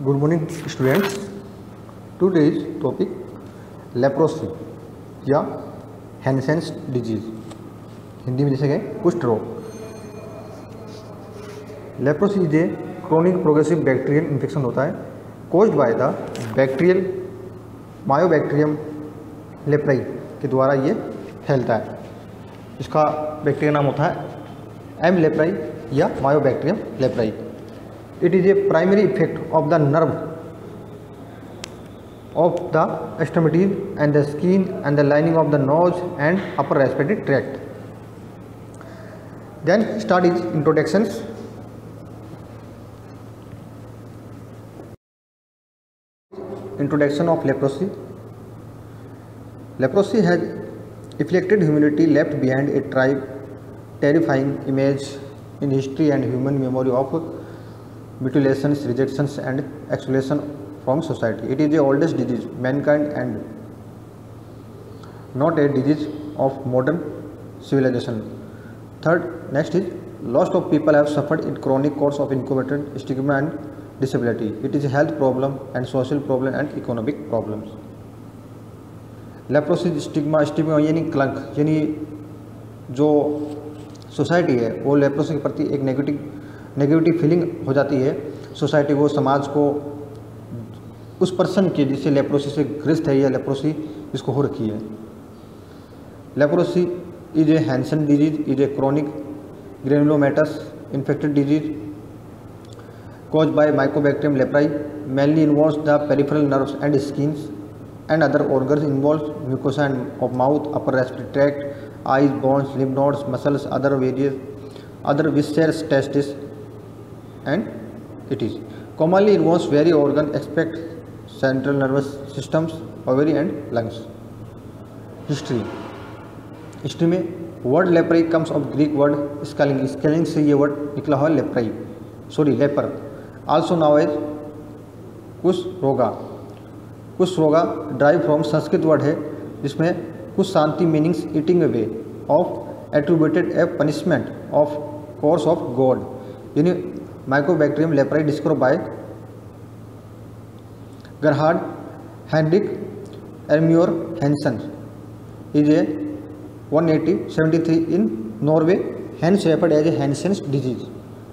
Good morning students. Today's topic leprosy या Hansen's disease, Hindi में जैसे कहें कुष्ठ रोग। Leprosy is a chronic progressive bacterial infection होता है caused by the bacterial mycobacterium leprae के द्वारा ये फैलता है। इसका बैक्टीरिया नाम होता है एम लेप्राई या mycobacterium leprae. It is a primary effect of the nerve of the extremities and the skin and the lining of the nose and upper respiratory tract. Then start is introductions. Introduction of leprosy. Leprosy has afflicted humanity, left behind a terrifying image in history and human memory of mutilations, rejections and exclusion from society. It is the oldest disease mankind and not a disease of modern civilization. Third, next is lots of people have suffered in chronic course of incubated stigma and disability. It is a health problem and social problem and economic problems. Leprosy stigma यानी कलंक, यानी जो society है वो leprosy के प्रति एक negative feeling हो जाती है। सोसाइटी को, समाज को उस पर्सन के जिससे लेप्रोसी से ग्रस्त है या लेप्रोसी इसको हो रखी है। Leprosy is a Hansen disease, is a chronic granulomatous infected disease caused by Mycobacterium leprae, mainly involves the peripheral nerves and skins and other organs, involves mucosa of mouth, upper respiratory tract, eyes, bones, lymph nodes, muscles, other viscera, testes, and it is commonly involves various organs except central nervous systems, ovary and lungs. History में word leprae comes of Greek word scaling से ये word निकला हुआ leper, also now as कुष्ठरोगा drive from Sanskrit word है जिसमें कुछ शांति meanings eating away of attributed a punishment of course of God, यानी mycobacterium leprae describe by Gerhard Henrik Armauer Hansen is a 173 in Norway, Hans referred as a Hansen's disease.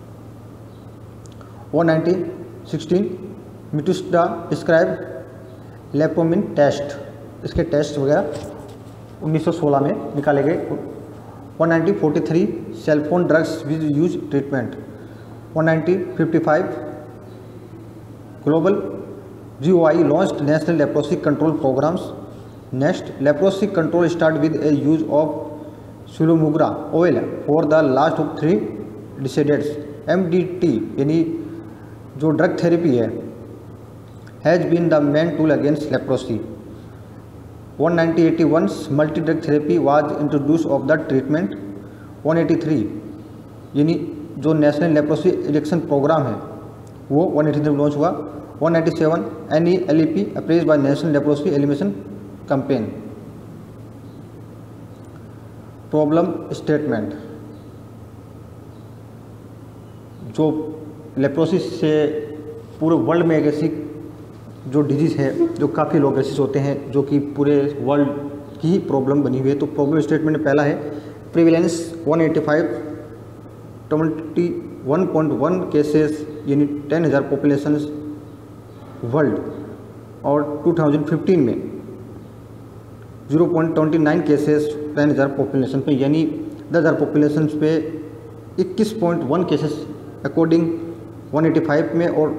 116 Mitsuda describe lepromin test, इसके test वगैरह 1916 में निकाले गए। 1943 sulphone drugs with use treatment. 1955 global GOI launched national leprosy control programs. Next, leprosy control start with a use of Sulumugra oil for the last of 3 decades. MDT यानी जो drug therapy है has been the main tool against leprosy. 1981 multi drug therapy was introduce of the treatment. 183 यानी जो national leprosy election programme है वो 183 में launch हुआ। 197 NELEP appraise by national leprosy elimination campaign. Problem statement, जो लेप्रोसिस से पूरे वर्ल्ड में एक ऐसी जो डिजीज़ है जो काफ़ी लोग ऐसे होते हैं जो कि पूरे वर्ल्ड की ही प्रॉब्लम बनी हुई है। तो प्रॉब्लम स्टेटमेंट में पहला है प्रिवेलेंस 185 21.1 केसेस यानी 10,000 पॉपुलेशन वर्ल्ड, और 2015 में 0.29 केसेस 10,000 पॉपुलेशन पे, यानी 10,000 पॉपुलेशन पे 21.1 केसेस अकॉर्डिंग 185 में, और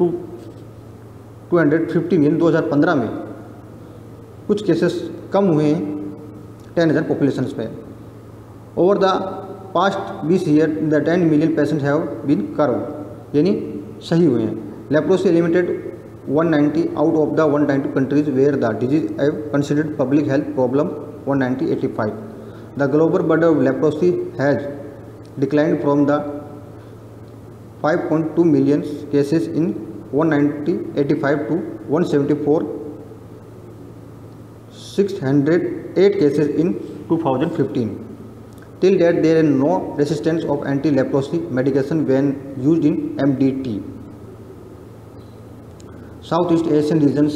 215 यानी 2015 में कुछ केसेस कम हुए हैं 10,000 पॉपुलेशन पे। Over the past 20 year the 10 million patient have been cured, यानी सही हुए हैं। Leprosy eliminated 190 out of the 192 countries where the disease have considered public health problem 190/85. The global burden of leprosy has declined from the 5.2 million cases in 190/85 to 174 608 cases in 2015. Till date, there is no resistance of anti-leprosy medication when used in MDT. South east Asian regions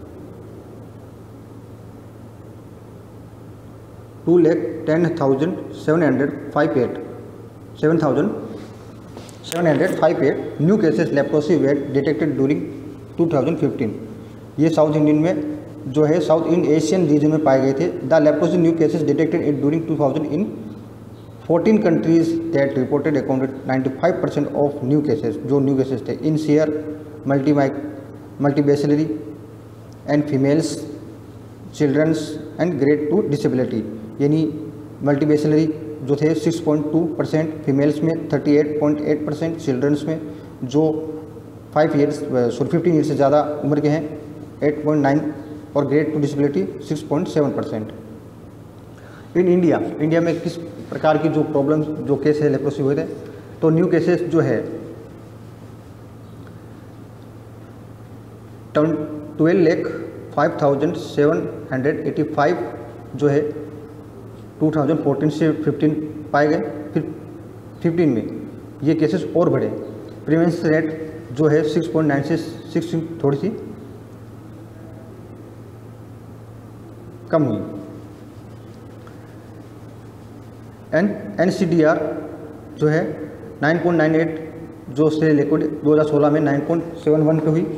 2,10,758 new cases leprosy were detected during 2015। ये south Indian में जो है south इन Asian region में पाए गए थे। The leprosy new cases detected it during 2000 in 14 countries that reported accounted 95% of new cases. जो new cases थे in share multibacillary and females childrens and grade 2 disability, यानी मल्टीबैसिलरी जो थे 6.2%, फीमेल्स में 38.8%, चिल्ड्रंस में जो 15 ईयर्स से ज़्यादा उम्र के हैं 8.9 और ग्रेड 2 डिसेबिलिटी 6.7%। इन इंडिया में किस प्रकार की जो प्रॉब्लम जो केस है लेप्रोसी हुए थे, तो न्यू केसेस जो है 12,05,785 जो है 2014 से 15 पाए गए। फिर 15 में ये केसेस और बढ़े। प्रिवेंशन रेट जो है 6.9 से 6 थोड़ी सी कम हुई। NCDR जो है 9.98 जो से लिक्विड 2016 में 9.71 पे हुई।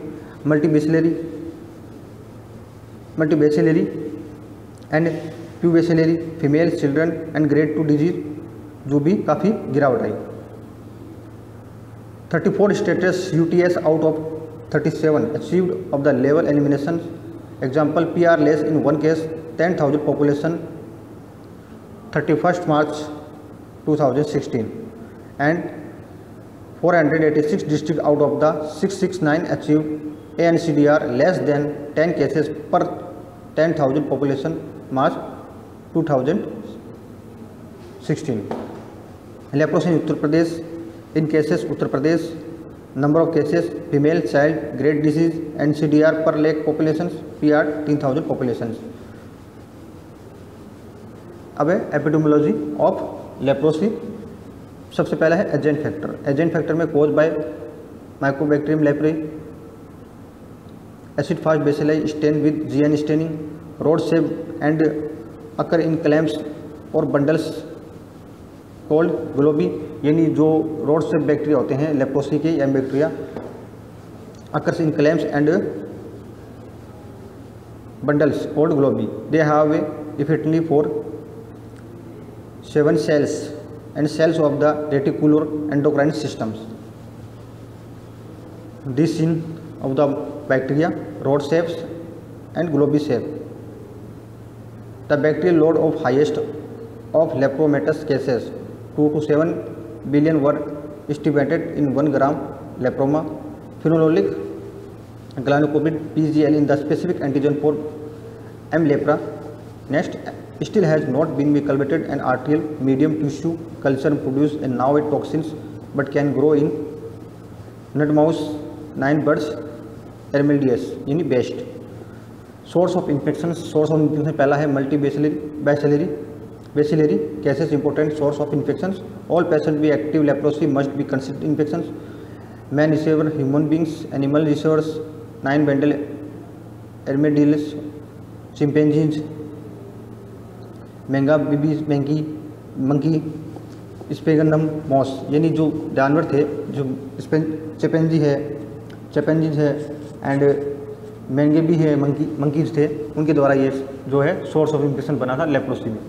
Multibacillary and paucibacillary female children and grade 2 disease जो भी काफ़ी गिरावट आई। 34 states UTS out of 37 achieved of the level elimination. Example PR less in 1 case 10,000 population 31 March 2016 and 486 districts out of the 669 achieved ANCDR less than 10 cases per 10,000 population March 2016। Leprosy in Uttar Pradesh, in cases Uttar Pradesh, number of cases female child grade disease NCDR पर lakh population PR 3,000 population. अब है epidemiology of leprosy. सबसे पहला है agent factor. Agent factor में cause by mycobacterium leprae, acid fast bacilli stain with GN staining, rod shape and occur in clumps और bundles called globi, यानी जो रोड सेप बैक्टीरिया होते हैं लेप्रोसी के M bacteria occurs in clumps and bundles called globi. They have effectively for 7 cells and cells of the reticular endocrine systems. This in of the bacteria rod shapes and globy shape. The bacterial load of highest of lepromatous cases 2 to 7 billion were estimated in 1 gram leproma. Phenololic glycosid PGL in the specific antigen for M. lepra. Next, still has not been cultivated an arterial medium tissue culture produce and now it toxins but can grow in nut mouse 9 birds Ermeldius यानी beast. Source of infection पहला है multibacillary cases important source of infection. All patient भी active leprosy must be considered infection. Man receiver human beings animal receivers 9 banded armadillos chimpanzees monkey sphagnum moss, यानी जो जानवर थे जो chimpanzees है and मैंगे भी है मंकीज थे, उनके द्वारा ये जो है सोर्स ऑफ इन्फेक्शन बना था लेप्रोसी में।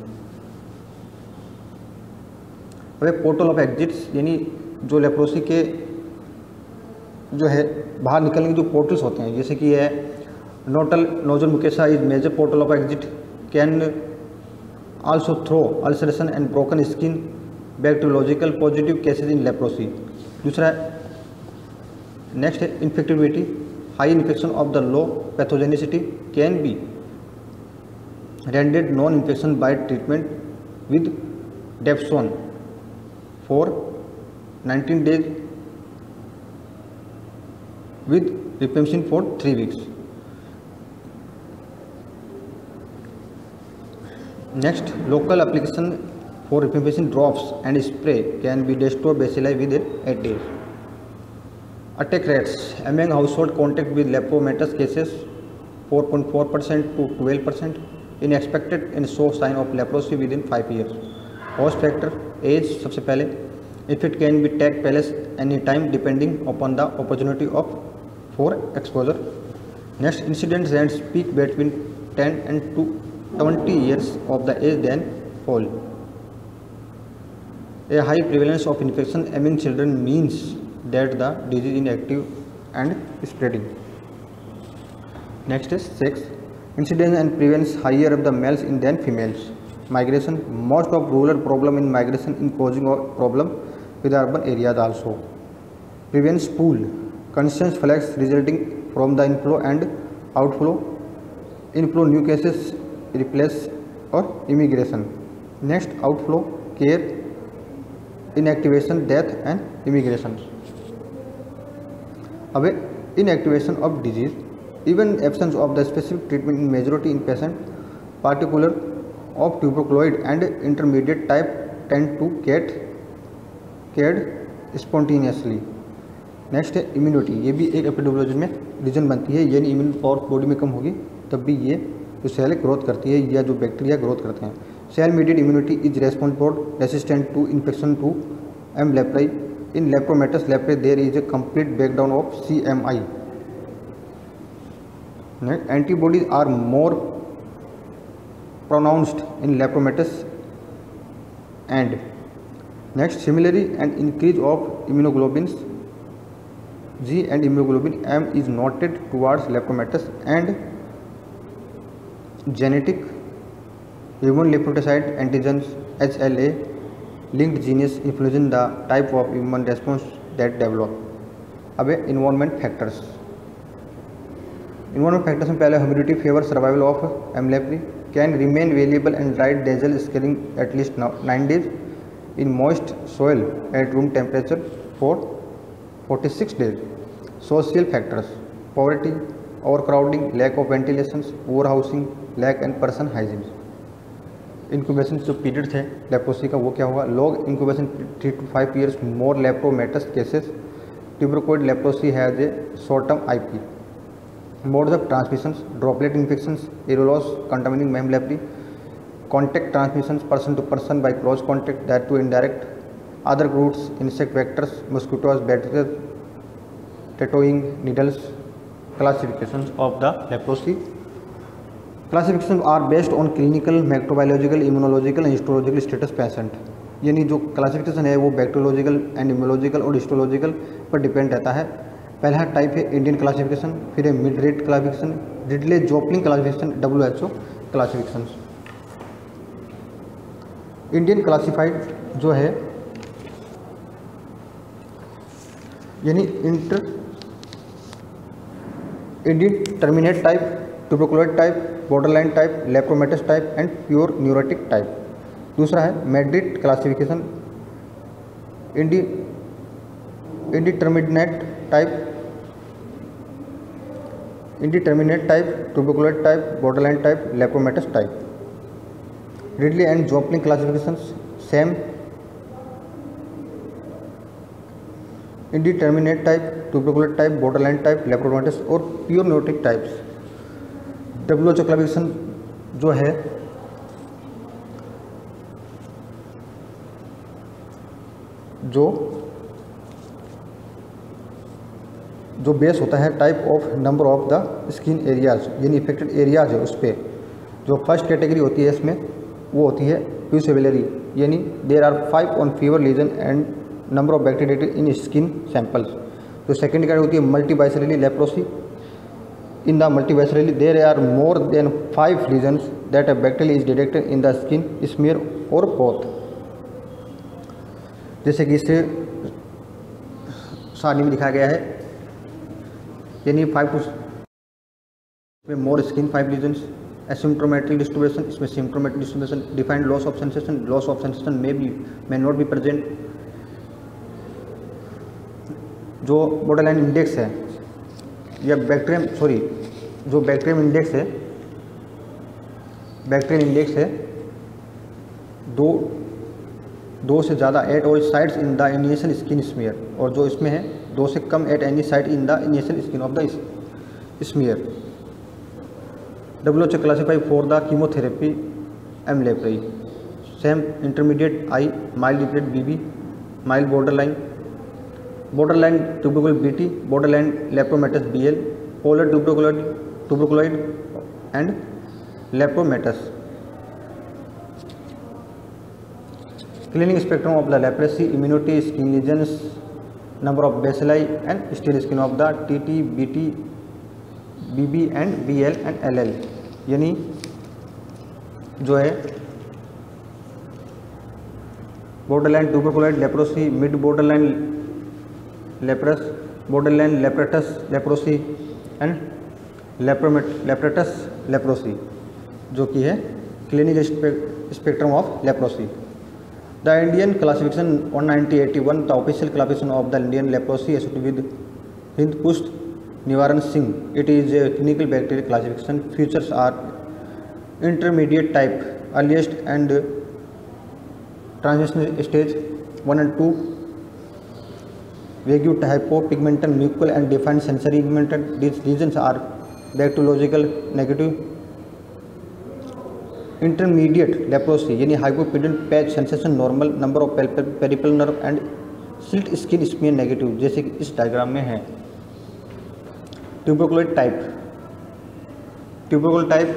वह पोर्टल ऑफ एग्जिट्स, यानी जो लेप्रोसी के जो है बाहर निकलने के जो पोर्टल्स होते हैं, जैसे कि है nasal mucosa is major portal of exit, can also through ulceration and broken skin, bacteriological positive cases in leprosy। दूसरा नेक्स्ट है infectivity, high infection of the low pathogenicity can be rendered non infection by treatment with dapsone for 19 days with rifampicin for 3 weeks। Next, local application for rifampicin drops and spray can be destroy bacilli within 8 days। Attack rates among household contact with lepromatous cases 4.4% to 12% in expected and show sign of leprosy within 5 years. Host factor age सबसे पहले, if it can be take place any time depending upon the opportunity of for exposure. Next, incidence rates peak between 10 and to 20 years of the age then fall. A high prevalence of infection among children means that the disease is active and spreading. Next is sex. Incidence and prevalence higher of the males in than females. Migration. Most of rural problem in migration in causing a problem with urban areas also. Prevalence pool. Constant flux resulting from the inflow and outflow. Inflow new cases replace or immigration. Next, outflow, care, inactivation, death and immigration. Away inactivation of disease, even absence of the specific treatment in majority in patient, particular of tuberculosis and intermediate type tend to get cured spontaneously. Next है immunity, ये भी एक epidemiology में reason बनती है, यानी immune power body में कम होगी तब भी ये जो सेल ग्रोथ करती है या जो बैक्टीरिया ग्रोथ करते हैं. Cell mediate immunity is responsible resistant to infection to M leprae. In lepromatous leprae there is a complete breakdown of CMI. Next, antibodies are more pronounced in lepromatous and next similarly an increase of immunoglobulins G and immunoglobulin M is noted towards lepromatous and genetic human lymphocyte antigens HLA linked genes influencing the type of immune response that develop. अब environment factors. Environment factors में पहले humidity favor survival of M. leprae, can remain variable and dry diesel scaling at least 9 days in moist soil at room temperature for 46 days. Social factors, poverty, overcrowding, lack of ventilation, overhousing, lack and person hygiene. Incubation जो period थे leprosy का वो क्या होगा, long incubation 3 to 5 years more lepromatous cases. Tuberculosis leprosy has a short term IP. Modes of transmission, droplet infections, aerosol contaminating M leprae, contact transmission person to person by close contact that to indirect, other routes, insect vectors, mosquitoes, bacteria, tattooing, needles. Classification of the leprosy. Classification are based on clinical, microbiological, immunological and histological status patient. यानी जो classification है वो bacteriological and immunological और histological पर depend रहता है. पहला type है इंडियन क्लासिफिकेशन, फिर है Madrid classification, Ridley Jopling classification, WHO classification. Indian classified जो है यानी indeterminate type, tuberculosis type, borderline type, lepromatous type and pure neurotic type. दूसरा है Madrid classification, indeterminate type, tuberculosis type, borderline type, lepromatous type. Ridley and Jopling classification same, indeterminate type, tuberculosis type, borderline type, lepromatous और pure neurotic types. WHO classification जो है जो base होता है type of number of the skin areas, यानी affected areas है उस पर. जो फर्स्ट कैटेगरी होती है इसमें वो होती है प्यूसेबुलरी, यानी there are 5 on fewer lesion and number of bacteria in skin samples. जो सेकेंड कैटेगरी होती है multibacillary leprosy. In the multiviscerally, there are more than 5 lesions that a bacteria is detected in the skin, smear or both. जैसे कि इससे सारणी में दिखाया गया है, यानी 5 में more skin 5 lesions, asymptomatic distribution, इसमें symptomatic distribution, defined loss of sensation may not be present. जो बॉर्डरलाइन इंडेक्स है या जो बैक्टीरियम इंडेक्स है दो से ज़्यादा एट और sides in the initial skin smear, और जो इसमें है 2 से कम at any site in the initial skin of the smear. WHO classify for the chemotherapy M leprae, same intermediate I, mild डिप्रेट BB, mild borderline tubercle BT, borderline lepromatous BL, polar tuberculoid and lepromatous. Clinical spectrum of the leprosy: immunity, skin lesions, number of bacilli and still skin of the TT, BT, BB and BL and LL। यानी जो है borderline tuberculoid leprosy, mid borderline leprous, borderline lepratus leprosy and lepratus leprosy, जो कि है clinical spectrum of leprosy. The Indian classification 1981, the official classification of the Indian leprosy associated with Hind Kusht Nivaran Sangh. It is a clinical bacterial classification. Features are intermediate type, earliest and transition stage 1 and 2, vague hypopigmented nuchal and defined sensory pigmented. These lesions are bacteriological negative. Intermediate leprosy यानी hypopigmented patch sensation normal, number of peripheral nerve and slit skin smear negative, जैसे कि इस diagram में है। Tuberculoid type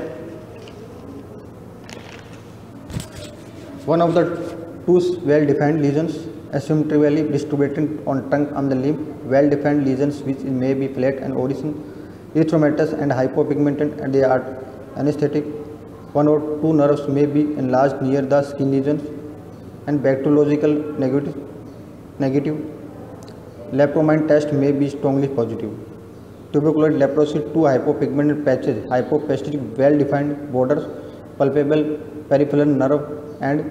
one of the two well defined lesions, asymmetrically distributed on tongue and the limb, well defined lesions which may be flat and origin erythematous and hypopigmented and they are anesthetic. 1 or 2 nerves may be enlarged near the skin lesions and bacteriological negative. Lepromine test may be strongly positive. Tuberculoid leprosy: 2 hypopigmented patches, hypoplastic, well defined borders, palpable peripheral nerve and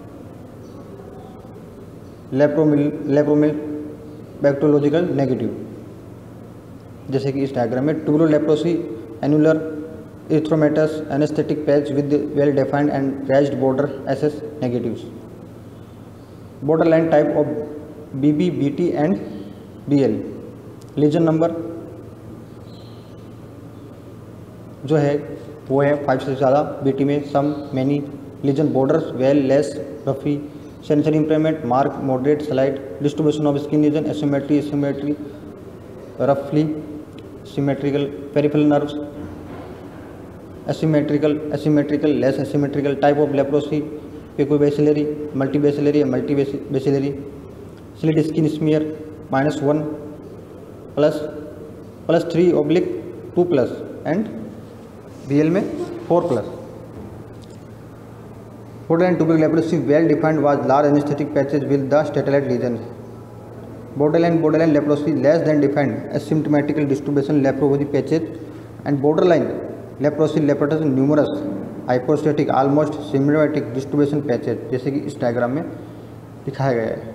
lepromin bacteriological negative, जैसे कि इस diagram में। Tubular leprosy: annular erythematous, anaesthetic patch with well defined and raised border, SS negatives. Borderline type of BB, BT and BL। Lesion number जो है वो है 5 से ज़्यादा, BT में some, many. Lesion borders: well, less, rough. Sensory impairment: mark, moderate, slide. Distribution of skin lesion: asymmetry, रफली symmetrical. Peripheral nerves: asymmetrical, less asymmetrical. Type of leprosy: paucibacillary, multibacillary या multibacillary. Slit skin smear -1 +3/2+ and BL में 4+। Borderline tubercular leprosy: well defined was large anesthetic patches with the satellite lesions. Borderline leprosy: less than defined asymptomatical distribution leprosy patches and borderline leprosy lepratus numerous hypostatic almost symptomatic distribution patches, जैसे कि इस diagram में दिखाया गया है।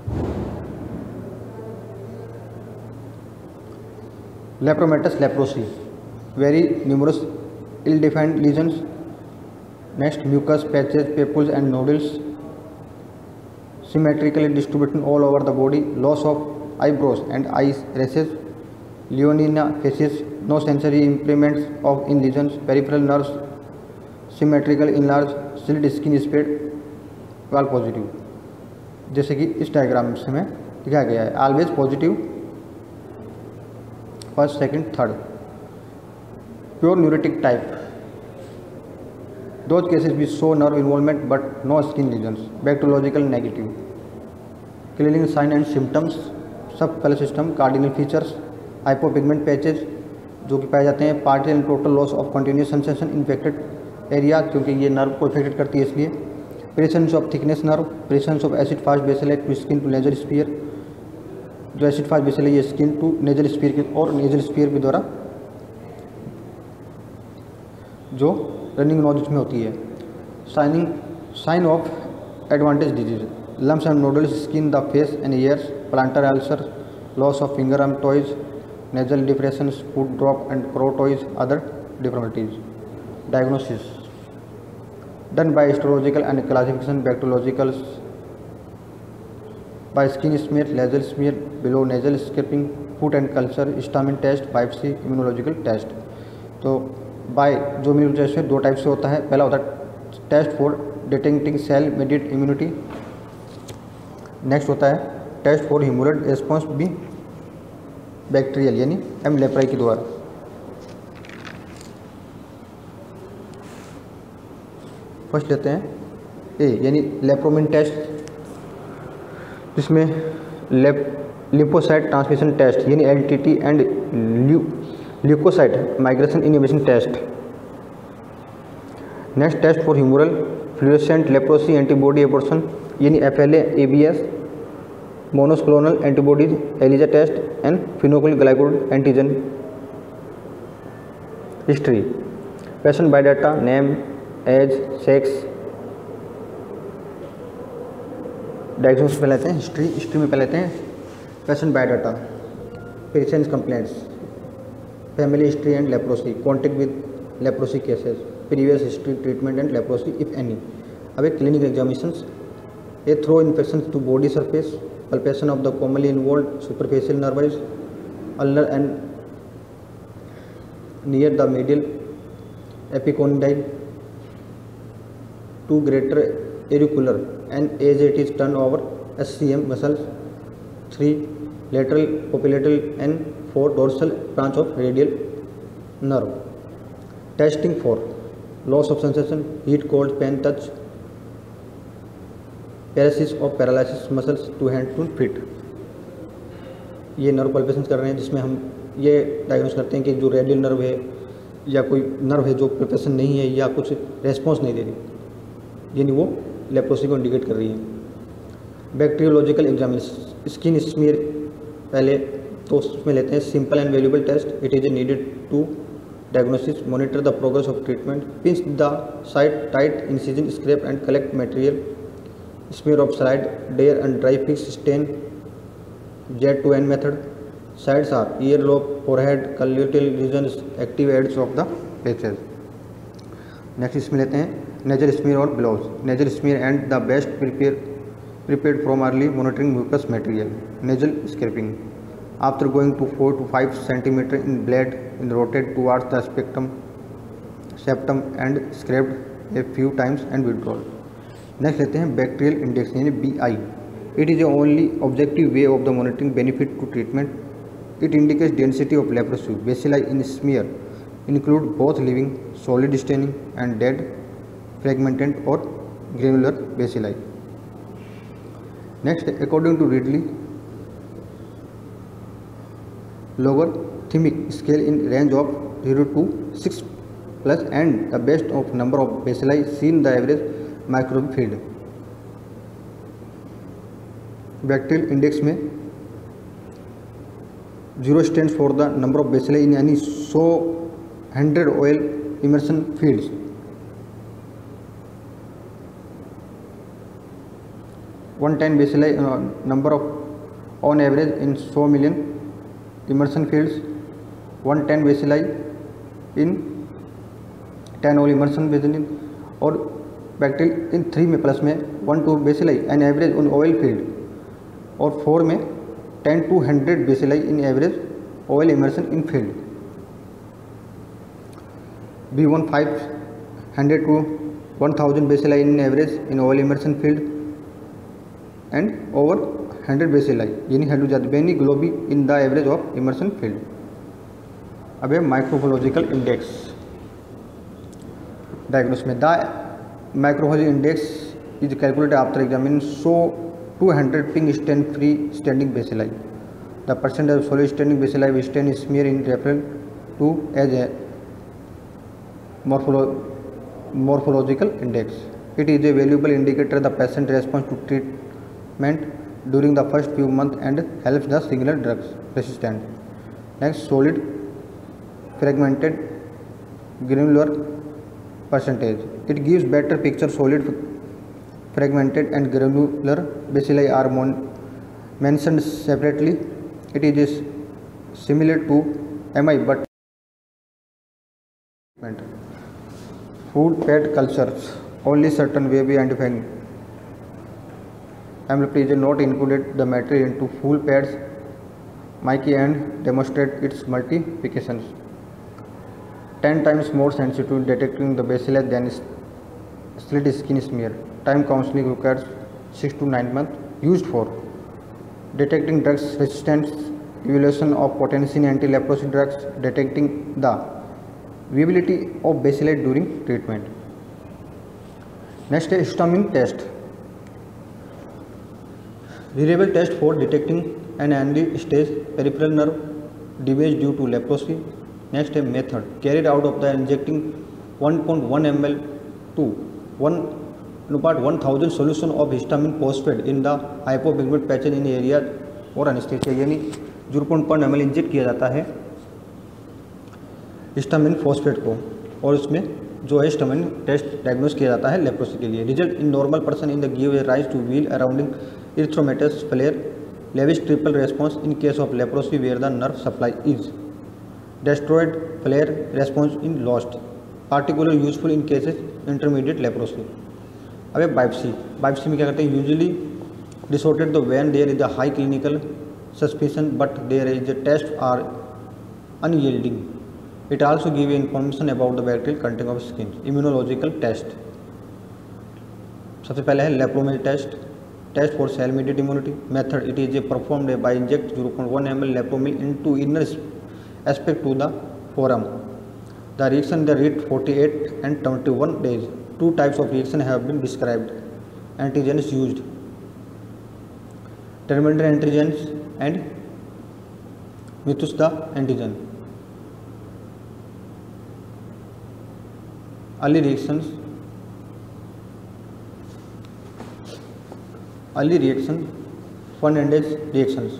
Lepromatous leprosy: very numerous ill defined lesions. Next, mucus patches, papules and nodules, symmetrically distributed all over the body. Loss of eyebrows and eye rashes. Leonina facies: no sensory impairments of in lesions. Peripheral nerves symmetrical enlarged, slit skin spread, all positive, जैसे कि इस diagram से में दिखाया गया है। Always positive, first, second, third. Pure neurotic type: those cases which show nerve involvement but no skin lesions. Bacteriological negative. Clinical sign and symptoms: सब पहले system. Cardinal features: hypopigment patches जो कि पाए जाते हैं। Partial and total loss of continuous sensation infected area, क्योंकि ये nerve को इफेक्टेड करती है इसलिए। Presence of thickness nerve, presence of acid fast bacilli to skin to nasal smear, जो एसिड फास्ट बेसिल ये स्किन टू नेजल स्पीयर के और नेजल स्पीयर के द्वारा जो रनिंग नोज में होती है। Sign of advantage disease: lumps and nodules, skin the face and ears, plantar ulcer, loss of finger and toes, nasal depression, foot drop and claw toes, other deformities. Diagnosis done by histological and classification, bacteriological by skin smear, laser smear below nasal scraping, foot and culture, histamine test, biopsy, immunological test। तो by जो immunology test है दो type से होता है। पहला होता है test for detecting cell mediate immunity, next होता है test for humoral response B bacterial यानी एम लेप्राई के द्वारा। फर्स्ट लेते हैं ए यानी लेप्रोमिन टेस्ट, जिसमें लिपोसाइट ट्रांसमिशन टेस्ट यानी LTT and leukocyte migration inhibition test. Next test for humoral fluorescent leprosy antibody abortion यानी FLA ABS, monoclonal antibodies ELISA test and phenol glycolipid antigen history. Patient biodata name age sex. Diagnosis में लेते हैं history में पहले लेते हैं patient biodata, patients complaints, family history and leprosy, contact with leprosy cases, previous history treatment and leprosy if any. अब एक clinical examinations, a thorough inspection to body surface, palpation of the commonly involve superficial nerves, ulnar and near the medial epicondyle, to greater auricular and as it is turned over SCM muscles, 3 lateral popliteal and 4 dorsal branch of radial nerve. Testing for loss of sensation, heat, cold, pain, touch, paralysis और paralysis muscles to hand to feet. ये nerve palpations कर रहे हैं जिसमें हम ये diagnose करते हैं कि जो रेडियल नर्व है या कोई नर्व है जो पल्पेशन नहीं है या कुछ रेस्पॉन्स नहीं दे रही, यानी वो लेप्रोसी को इंडिकेट कर रही है। बैक्टीरियोलॉजिकल एग्जामिनेशन, स्किन स्मीयर पहले तो उसमें लेते हैं simple and valuable test. It is needed to diagnosis, monitor the progress of treatment, pinch the site tight incision, scrape and collect material, smear of slide, dare and dry fix stain, Z2N method. Sides are earlobe, forehead, colluteal regions, active edges of the faces. Next इसमें लेते हैं nasal smear और blows. Nasal smear and the best prepared from early monitoring mucous material. Nasal scraping. After going to 4 to 5 cm in blade, rotate towards the septum and scraped a few times and withdraw. Next लेते हैं bacterial index यानी BI. It is a only objective way of the monitoring benefit to treatment. It indicates density of leprosy bacilli in smear include both living solid staining and dead fragmented और granular bacilli. Next according to Ridley logarithmic scale in range of 0 to 6 plus and the best of number of bacilli seen the average microbe field. Bacterial index में 0 stands for the number of bacilli in यानी 100 oil immersion fields. One 10 bacilli number of on average in 100 million immersion fields. 110 bacilli in 10 oil immersion bacilli. और bacterial in 3 में plus में 1 to bacilli an average on oil field. और 4 में 10 to 100 bacilli in average oil immersion in field. B1 500 to 1000 bacilli in average in oil immersion field and over 100 bacilli यानी हेलोजादबेनी globi in the average of immersion field. अब है microbiological index diagnose में. The microbiology index is calculated after examining 200 pink stain free standing bacilli. The percentage of solid standing bacilli with stain is smear in reference to as a morphological index. It is a valuable indicator of the patient response to treatment during the first few months and helps the singular drugs resistant. Next, solid fragmented granular percentage. It gives better picture. Solid fragmented and granular bacilli are mentioned separately. It is similar to MI but food pet cultures only certain way be identifying. M. leprae is not included the material into full pairs Mikey and demonstrate its multiplications. 10 times more sensitive to detecting the bacillus than slit skin smear. Time counseling requires 6 to 9 months. Used for detecting drugs resistance, evaluation of potency anti-leprosy drugs, detecting the viability of bacilli during treatment. Next is histamine test. Reliable test for detecting an early-stage peripheral nerve damage due to leprosy. Next, a method carried out of the injecting 1.1 ml to 1/1000 solution of histamine phosphate in the hypopigmented patches in area और anesthesia, यानी 0.1 ml inject किया जाता है histamine phosphate को और उसमें जो है हिस्टामिन टेस्ट डायग्नोस किया जाता है लेप्रोसी के लिए. Result in normal person in the give rise to wheal surrounding erythematous flare Lewis triple response in case of leprosy where the nerve supply is destroyed flare response in lost, particularly useful in cases intermediate leprosy. अब biopsy में क्या करते हैं, usually disordered the when there is a high clinical suspicion but there is a test are unyielding. It also give information about the bacterial content of skin. Immunological test सबसे पहले है lepromin test for cell mediate immunity. Method it is performed by inject 0.1 ml lepromin into inner aspect to the forum. The reaction the rate 48 and 21 days. Two types of reaction have been described. Antigens used, terminal antigens and Methusda antigen. Early reaction, Fernandez reactions.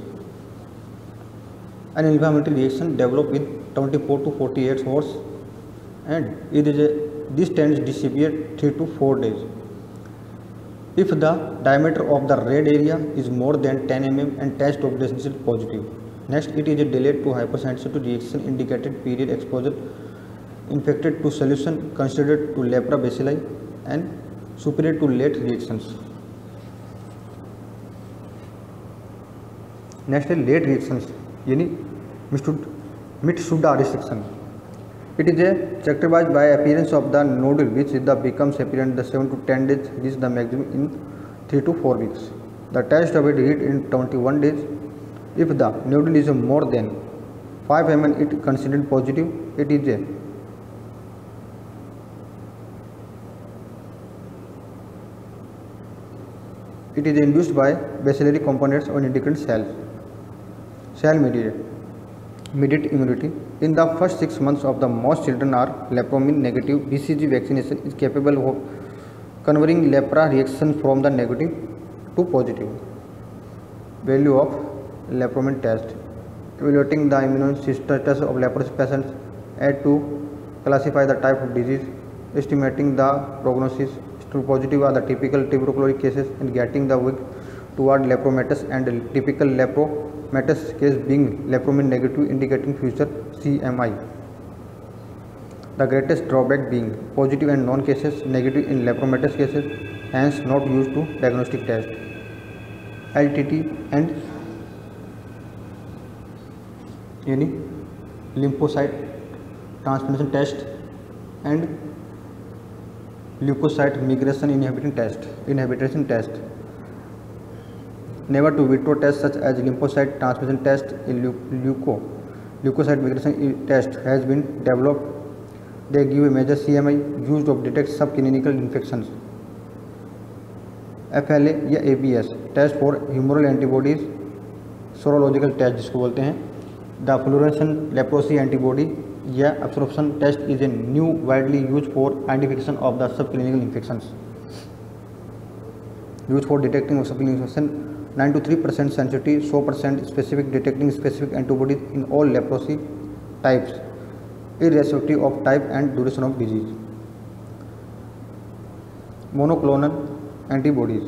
An inflammatory reaction develop with 24 to 48 hours and this tends to disappear 3 to 4 days. If the diameter of the red area is more than 10 mm and test of density positive. Next, it is a delayed to hypersensitive reaction indicated period exposure infected to solution considered to lepra bacilli and superior to late reactions. Next is late reactions, यानी Mitsuda restriction. It is characterized by appearance of the nodule which becomes apparent the 7 to 10 days, reach the maximum in 3 to 4 weeks. The test of it read in 21 days. If the nodule is more than 5 mm, it considered positive. It is induced by bacillary components or indicated cells. Cell mediate immunity. In the first 6 months of the most children are lepromin negative. BCG vaccination is capable of converting lepra reaction from the negative to positive. Value of lepromin test. Evaluating the immune status of leprosy patients. Add to classify the type of disease. Estimating the prognosis. True positive are the typical tuberculosis cases and getting the weak toward lepromatous and typical lepromatous case being lepromin negative indicating future CMI. The greatest drawback being positive and non cases negative in lepromatous cases, hence not used to diagnostic test. LTT and यानी lymphocyte transformation test and leukocyte migration inhibition test. Never to vitro test such as lymphocyte transmission test. A leukocyte migration test has been developed. They give a major CMI used to detect subclinical infections. FLA या ABS test for humoral antibodies, serological test जिसको बोलते हैं. The fluorescent leprosy antibody या absorption test is a new widely used for identification of the subclinical infections. Used for detecting of subclinical infection. 9 to 3% sensitivity, 100% specific, detecting specific antibodies in all leprosy types, irrespective of type and duration of disease. Monoclonal antibodies.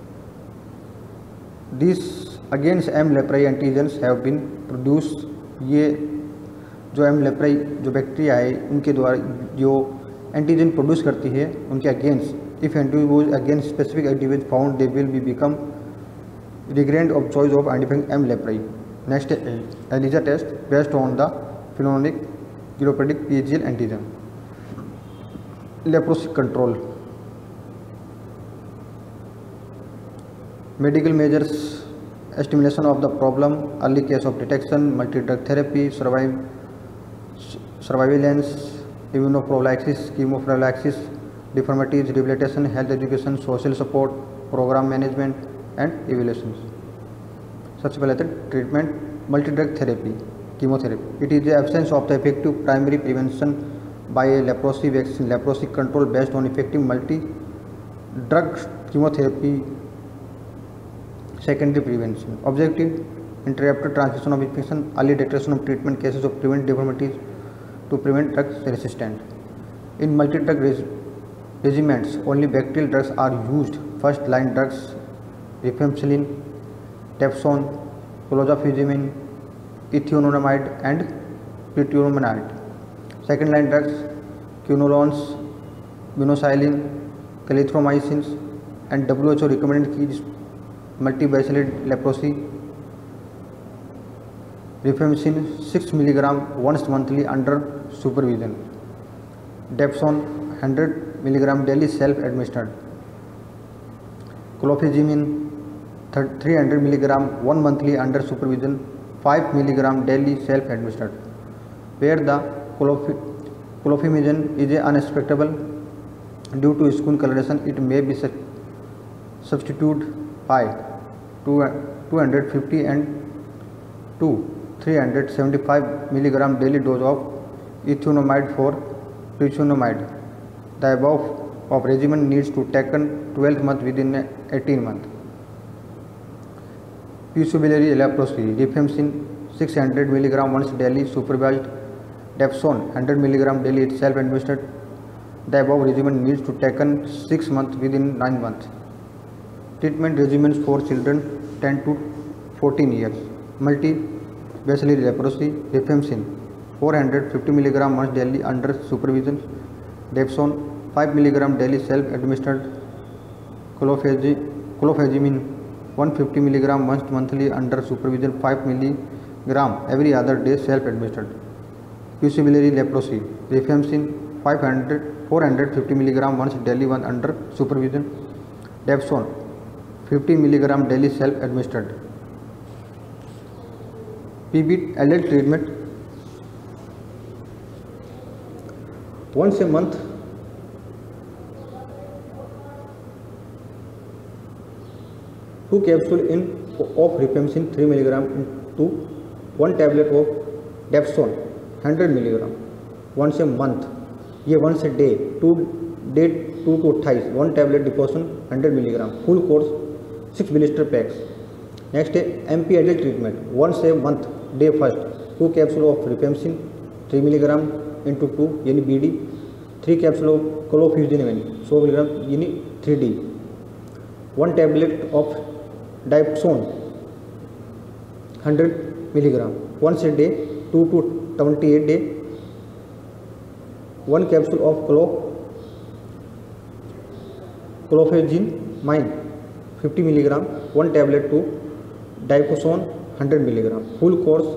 These against M. leprae antigens have been produced. ये जो M. leprae जो bacteria है उनके द्वारा जो antigen produce करती है उनके against. If antibodies against specific antibodies found they will be become Regrand of choice of identifying M. leprae. Next, ELISA test based on the phenolic chiropodic PGL antigen. Leprosy control. Medical measures, estimation of the problem, early case of detection, multi-drug therapy, surveillance, immunoprophylaxis, chemoprophylaxis, deformities, rehabilitation, health education, social support, program management and evaluations. सबसे पहले treatment, multi-drug therapy, chemotherapy. It is the absence of the effective primary prevention by a leprosy vaccine. Leprosy control based on effective multi-drug chemotherapy. Secondary prevention. Objective: interrupt transmission of infection, early detection of treatment cases of prevent deformities to prevent drug resistance. In multi-drug regimens, only bacterial drugs are used. First line drugs: rifampicillin, dapsone, clofazimine, ethionamide and pyritonamide. Second line drugs: quinolones, minoxidil, clarithromycin and WHO recommended keys multibacillary leprosy, rifampicin 6 mg once monthly under supervision, dapsone 100 mg daily self-administered, clofazimine 300 mg 1 monthly under supervision, 5 mg daily self-administered. Where the clofazimine is unexpectable due to skin coloration, it may be substituted by 250 and 375 mg daily dose of ethionamide for pyritonamide. The above of regimen needs to taken 12 months within 18 months. Pustularly leprosy: rifampicin 600 mg once daily supervised, dapsone 100 mg daily self-administered. The above regimen needs to taken 6 months within 9 months. Treatment regimens for children 10 to 14 years. Multi-bacillary leprosy: rifampicin 450 mg once daily under supervision, dapsone 5 mg daily self-administered, clofazimine 150 mg once monthly under supervision, 5 mg every other day self-administered. Pustularly leprosy: rifampicin 450 mg once daily under supervision, dapsone 50 mg daily self-administered. PB adult treatment: once a month, 2 capsules of rifampicin 3 mg into 1 tablet of dapsone 100 mg once a month. ये once a day, 2 to 28, 1 tablet deposition 100 mg, full course 6 blister packs. Next है MP adult treatment: once a month, day first, 2 capsules of rifampicin 3 mg into 2 यानी BD, 3 capsules of clofazimine 100 mg यानी 3D, 1 tablet of dapsone 100 mg once a day, 2 to 28 day, 1 capsule of clofazimine 50 mg, 1 tablet to dapsone 100 mg, full course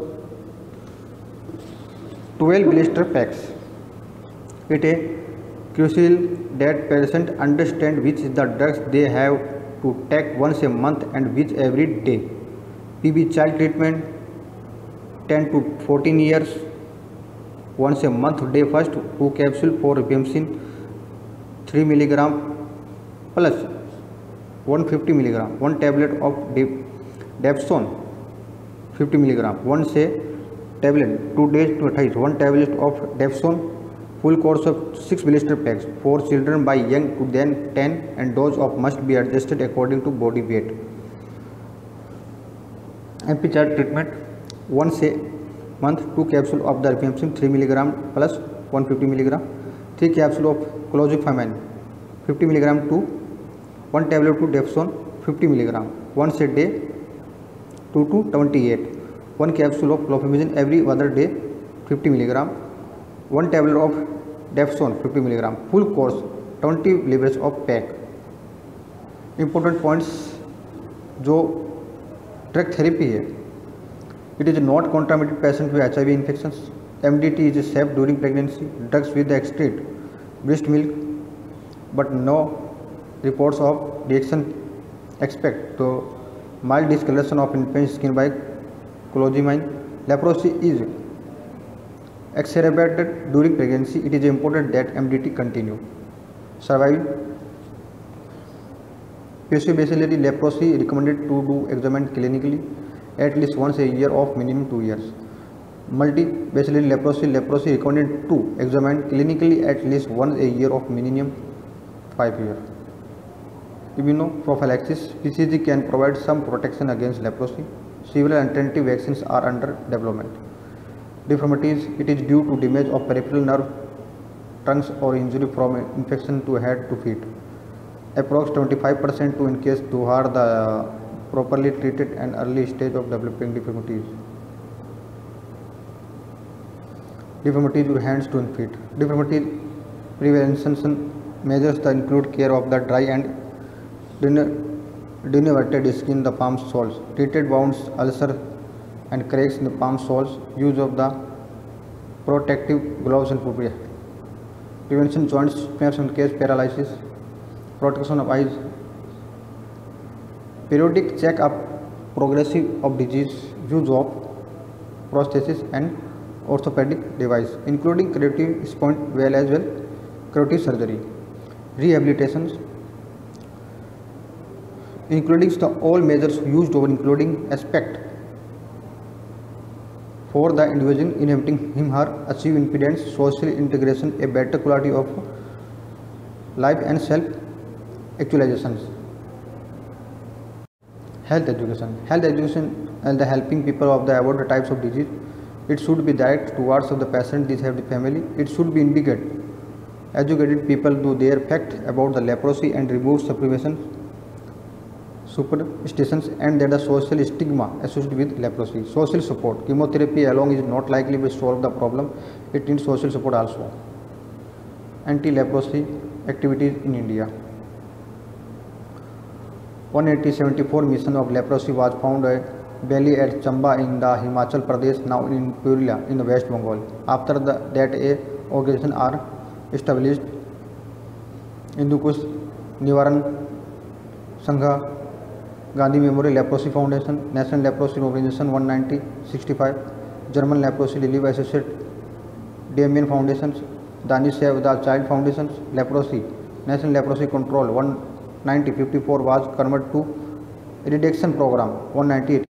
12 blister packs. It is crucial that patients understand which is the drugs they have to take once a month and which every day. PB child treatment 10 to 14 years, once a month, day first, 2 capsules for rifampicin 3 mg plus 150 mg, 1 tablet of dapsone 50 mg, once a tablet, 2 days to 28, 1 tablet of dapsone, full course of 6 blister packs for children by young to then 10 and dose of must be adjusted according to body weight. MP child treatment: once a month, 2 capsules of the rifampicin 3 mg plus 150 mg, 3 capsules of clofazimine 50 mg to 1 tablet to dapsone 50 mg, once a day, 2 to 28, 1 capsule of clofazimine every other day 50 mg, 1 tablet of dapsone 50 mg, full course 20 livers of pack. Important points जो drug therapy है। It is not contraindicated patient with HIV इन्फेक्शंस। MDT is safe during pregnancy. Drugs with extract breast milk, but no reports of reaction expect to mild discoloration of infant skin by clomiphene. Leprosy is exacerbated during pregnancy. It is important that MDT continue. Survival. Bacillary leprosy recommended to do examine clinically at least once a year of minimum 2 years. Multibacillary leprosy recommended to examine clinically at least once a year of minimum 5 years. Immunoprophylaxis. BCG can provide some protection against leprosy. Several alternative vaccines are under development. Deformities. It is due to damage of peripheral nerve trunks or injury from infection to head to feet. Approx 25% to in case to are the properly treated and early stage of developing deformities. Deformities with hands to and feet. Deformities prevention measures that include care of the dry and denervated skin, the palm soles, treated wounds, ulcers and cracks in the palm soles, use of the protective gloves and footwear. Prevention joints snaps and case paralysis, protection of eyes, periodic check-up, progressive of disease, use of prosthesis and orthopedic device, including corrective splint as well corrective surgery. Rehabilitations, including all measures used over including aspect for the individual inhibiting him her achieve independence, social integration, a better quality of life and self actualizations. Health education and the helping people of the about the types of disease. It should be direct towards of the patient, this have the family. It should be educated people to their fact about the leprosy and remove superstitions and that the social stigma associated with leprosy. Social support. Chemotherapy alone is not likely to solve the problem. It needs social support also. Anti-leprosy activities in India. 1874 mission of leprosy was found Valley at Chamba in the Himachal Pradesh, now in Purulia in the West Bengal. After that a organization are established: Hindu Kush Nivaran Sangha, Gandhi Memorial Leprosy Foundation, National Leprosy Organization 19065, German Leprosy Relief Associate, Damien Foundations, Danish Save the Child Foundations. Leprosy, National Leprosy Control 19054 was converted to Eradication Program 198.